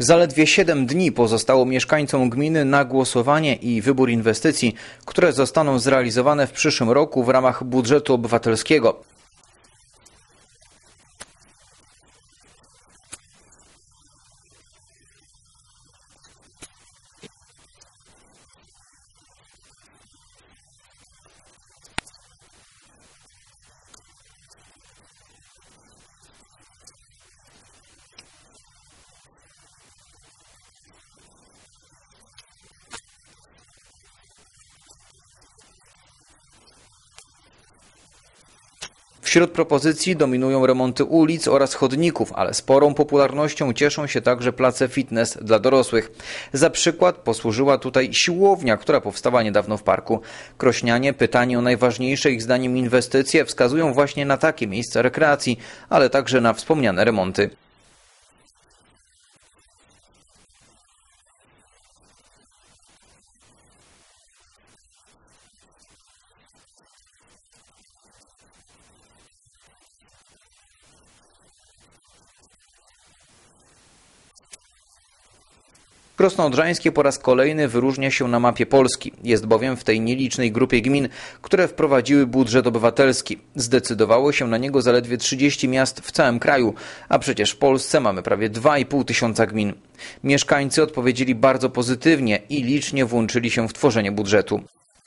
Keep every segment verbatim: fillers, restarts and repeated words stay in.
Zaledwie siedem dni pozostało mieszkańcom gminy na głosowanie i wybór inwestycji, które zostaną zrealizowane w przyszłym roku w ramach budżetu obywatelskiego. Wśród propozycji dominują remonty ulic oraz chodników, ale sporą popularnością cieszą się także place fitness dla dorosłych. Za przykład posłużyła tutaj siłownia, która powstała niedawno w parku. Krośnianie, pytani o najważniejsze ich zdaniem inwestycje, wskazują właśnie na takie miejsca rekreacji, ale także na wspomniane remonty. Krosno Odrzańskie po raz kolejny wyróżnia się na mapie Polski. Jest bowiem w tej nielicznej grupie gmin, które wprowadziły budżet obywatelski. Zdecydowało się na niego zaledwie trzydzieści miast w całym kraju, a przecież w Polsce mamy prawie dwa i pół tysiąca gmin. Mieszkańcy odpowiedzieli bardzo pozytywnie i licznie włączyli się w tworzenie budżetu.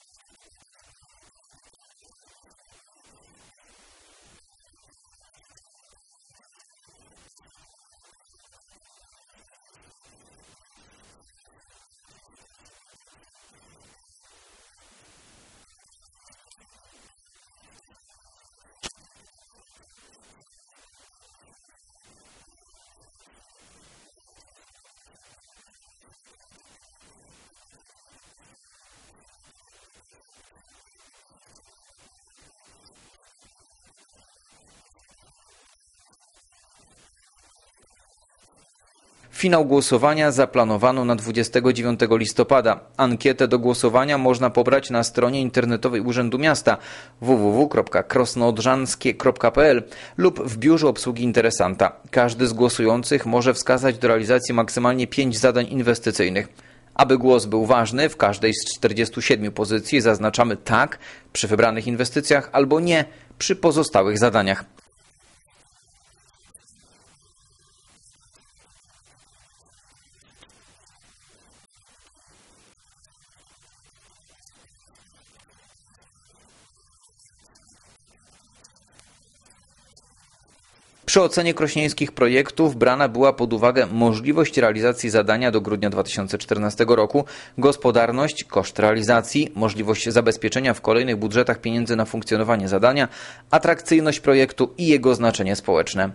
Finał głosowania zaplanowano na dwudziestego dziewiątego listopada. Ankietę do głosowania można pobrać na stronie internetowej Urzędu Miasta w w w kropka krosnoodrzańskie kropka p l lub w biurze obsługi interesanta. Każdy z głosujących może wskazać do realizacji maksymalnie pięć zadań inwestycyjnych. Aby głos był ważny, w każdej z czterdziestu siedmiu pozycji zaznaczamy tak przy wybranych inwestycjach albo nie przy pozostałych zadaniach. Przy ocenie krośnieńskich projektów brana była pod uwagę możliwość realizacji zadania do grudnia dwa tysiące czternastego roku, gospodarność, koszt realizacji, możliwość zabezpieczenia w kolejnych budżetach pieniędzy na funkcjonowanie zadania, atrakcyjność projektu i jego znaczenie społeczne.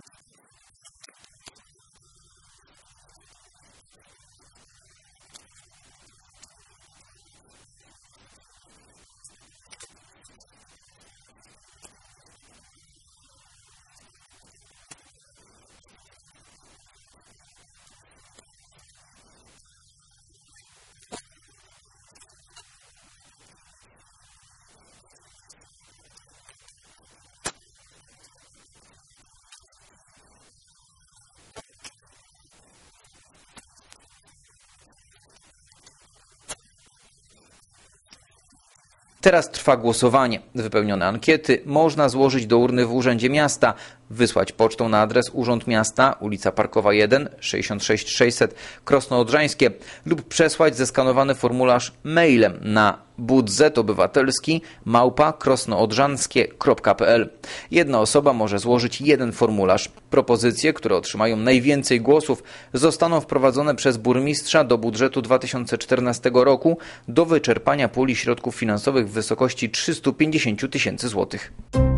Teraz trwa głosowanie. Wypełnione ankiety można złożyć do urny w Urzędzie Miasta, wysłać pocztą na adres Urząd Miasta, ulica Parkowa jeden, sześćdziesiąt sześć sześćset, Krosno Odrzańskie lub przesłać zeskanowany formularz mailem na budżetobywatelski małpa krosnoodrzańskie kropka p l. Jedna osoba może złożyć jeden formularz. Propozycje, które otrzymają najwięcej głosów, zostaną wprowadzone przez burmistrza do budżetu dwa tysiące czternastego roku do wyczerpania puli środków finansowych w wysokości trzystu pięćdziesięciu tysięcy złotych.